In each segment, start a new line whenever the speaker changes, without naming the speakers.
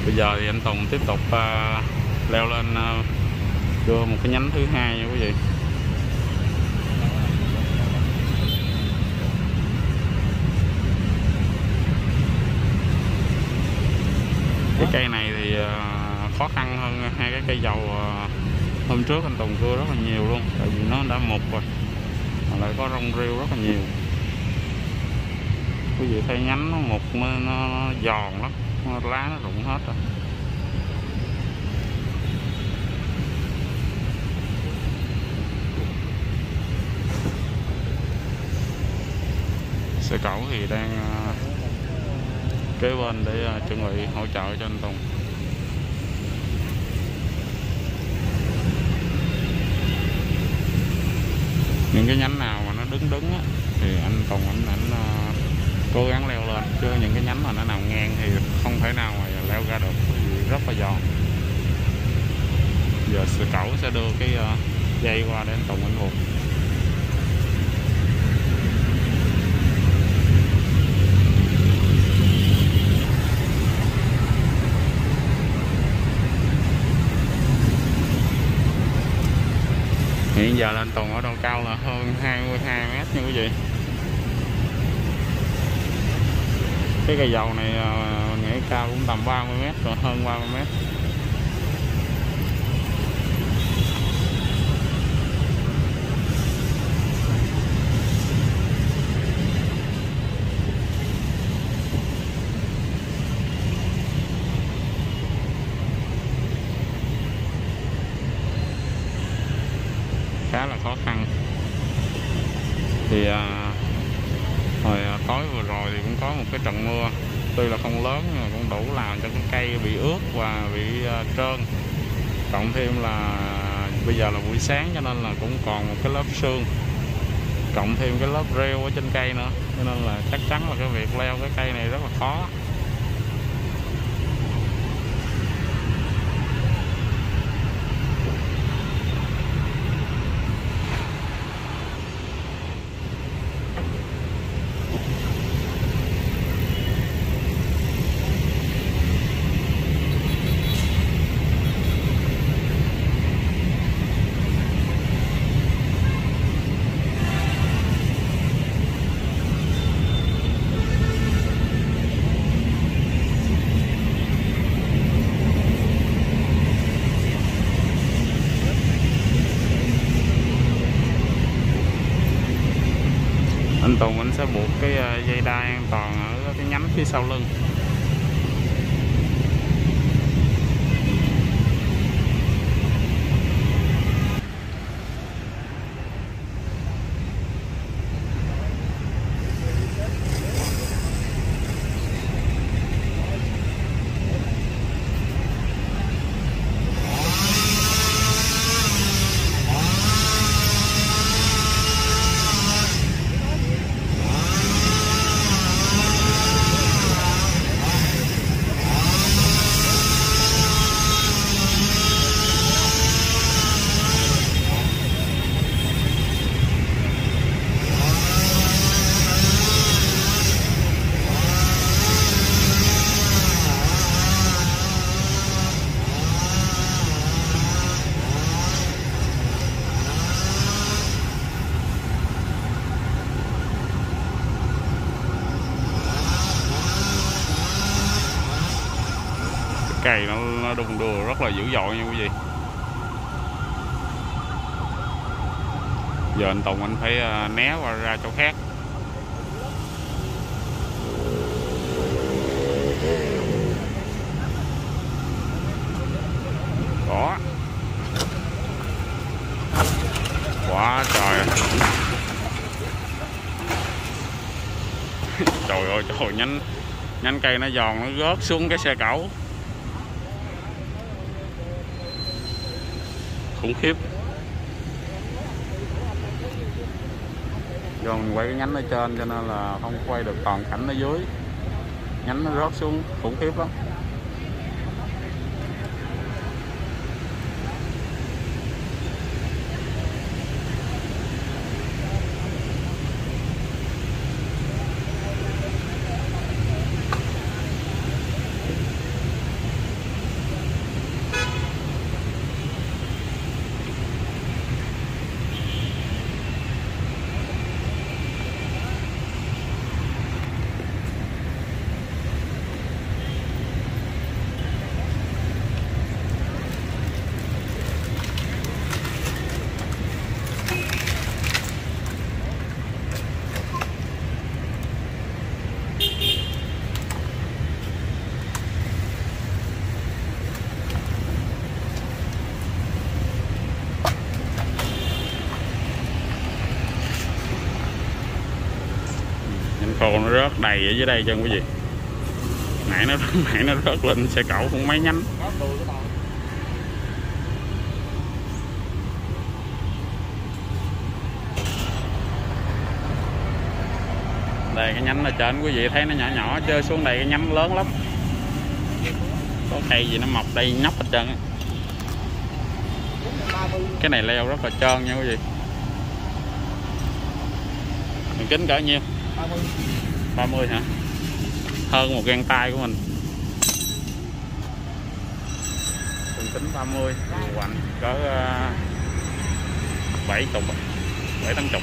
Bây giờ thì anh Tùng tiếp tục leo lên đưa một cái nhánh thứ hai nha quý vị. Cái cây này thì khó khăn hơn hai cái cây dầu hôm trước anh Tùng cưa rất là nhiều luôn, tại vì nó đã mục rồi mà lại có rong rêu rất là nhiều. Quý vị thấy nhánh nó mục, nó giòn lắm, lá nó rụng hết rồi. Xe cẩu thì đang kế bên để chuẩn bị hỗ trợ cho anh Tùng. Những cái nhánh nào mà nó đứng á thì anh Tùng ảnh cố gắng leo lên, chứ những cái nhánh mà nó nằm ngang thì không thể nào mà leo ra được, vì rất là giòn. Giờ xe cẩu sẽ đưa cái dây qua để anh Tùng ảnh buộc. Hiện giờ là anh Tùng ở độ cao là hơn 22 mét nha quý vị. Cái cây dầu này nghĩ cao cũng tầm 30 mét rồi, hơn 30 mét. Khá là khó khăn. Thì hồi tối vừa rồi thì cũng có một cái trận mưa, tuy là không lớn nhưng mà cũng đủ làm cho cái cây bị ướt và bị trơn. Cộng thêm là bây giờ là buổi sáng cho nên là cũng còn một cái lớp sương, cộng thêm cái lớp rêu ở trên cây nữa, cho nên là chắc chắn là cái việc leo cái cây này rất là khó. Anh Tùng anh sẽ buộc cái dây đai an toàn ở cái nhánh phía sau lưng. Cây nó đung đưa rất là dữ dội nha quý vị. Giờ anh Tùng anh phải né qua ra chỗ khác. Đó, quá trời. Trời ơi trời, nhánh cây nó giòn, nó rớt xuống cái xe cẩu. Khủng khiếp. Do mình quay cái nhánh ở trên cho nên là không quay được toàn cảnh ở dưới. Nhánh nó rớt xuống khủng khiếp lắm. khô nó rớt đầy ở dưới đây cho quý vị. Nãy nó rớt lên xe cẩu cũng mấy nhánh. Đây cái nhánh ở trên quý vị thấy nó nhỏ nhỏ, chơi xuống đây cái nhánh lớn lắm. Có cây gì nó mọc đây nhóc hết trơn á. Cái này leo rất là trơn nha quý vị. Mình kính cỡ nhiêu? 30 hả? Hơn một gang tay của mình. Mình tính 30, hoành cỡ 70, 70-80.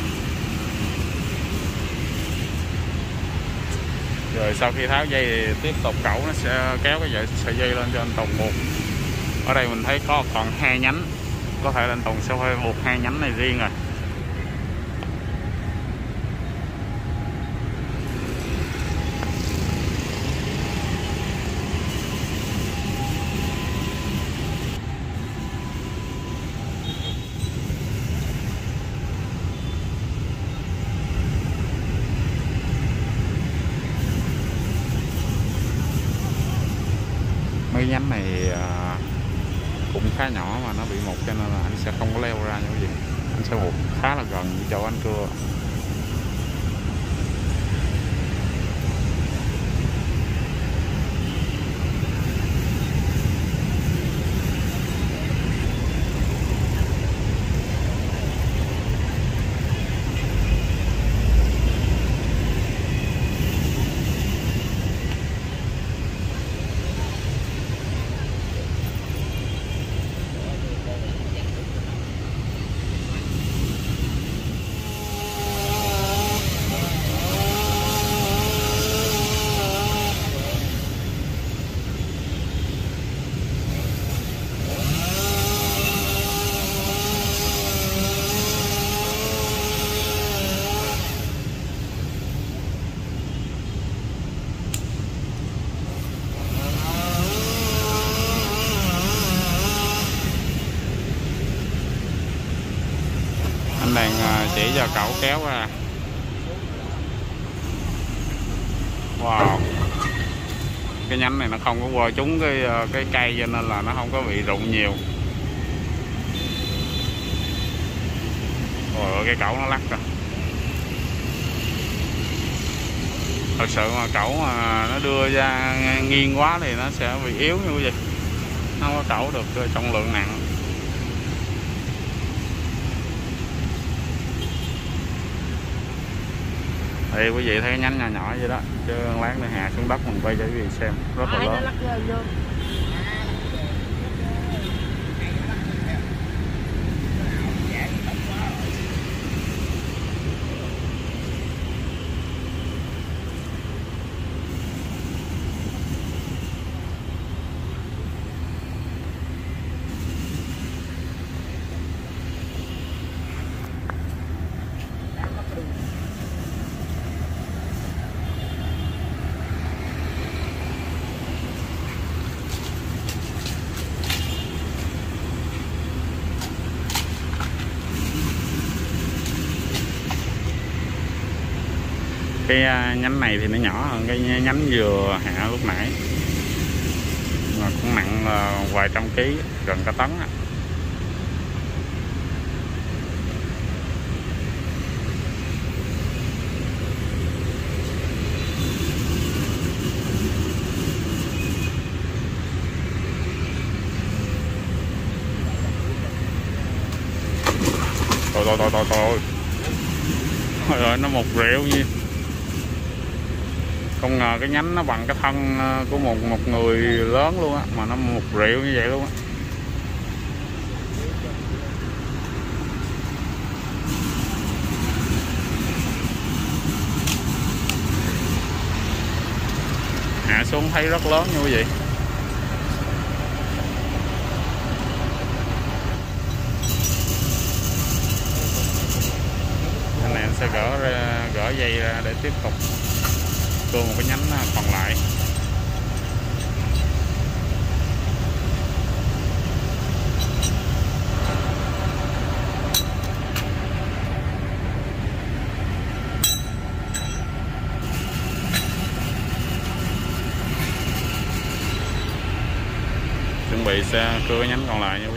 Rồi sau khi tháo dây thì tiếp tục cẩu nó sẽ kéo cái sợi dây lên cho anh Tùng buộc. Ở đây mình thấy có còn 2 nhánh, có thể là anh Tùng sẽ phải buộc 2 nhánh này riêng rồi. Mấy nhánh này cũng khá nhỏ mà nó bị mục cho nên là anh sẽ không có leo ra như vậy. Anh sẽ buộc khá là gần với chỗ anh cưa. Anh đang chỉ cho cậu kéo ra. Wow, cái nhánh này nó không có qua trúng cái cây cho nên là nó không có bị rụng nhiều. Rồi cái cẩu nó lắc rồi. Thật sự mà cẩu mà nó đưa ra nghiêng quá thì nó sẽ bị yếu như vậy, không có cẩu được trọng lượng nặng. Thì quý vị thấy cái nhánh nhỏ nhỏ vậy đó, chứ lát nữa hạ xuống đất mình quay cho quý vị xem, rất là lớn. Cái nhánh này thì nó nhỏ hơn cái nhánh vừa hạ lúc nãy, mà cũng nặng vài trăm ký, gần cả tấn á. Thôi rồi nó một rượu gì. Không ngờ cái nhánh nó bằng cái thân của một người lớn luôn á, mà nó một rượu như vậy luôn á. Hạ xuống thấy rất lớn như vậy. Anh này anh sẽ gỡ dây ra để tiếp tục cưa một cái nhánh còn lại. bị sẽ cưa cái nhánh còn lại nha